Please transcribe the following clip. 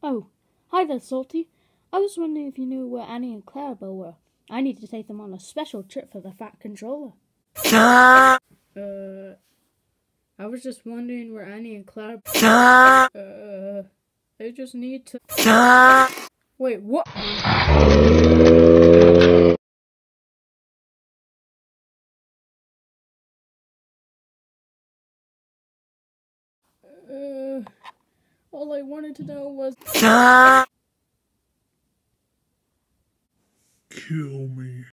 Oh, hi there, Salty. I was wondering if you knew where Annie and Clarabelle were. I need to take them on a special trip for the Fat Controller. I was just wondering where Annie and Clarabelle... they just need to... Wait, what? All I wanted to know was... Kill me.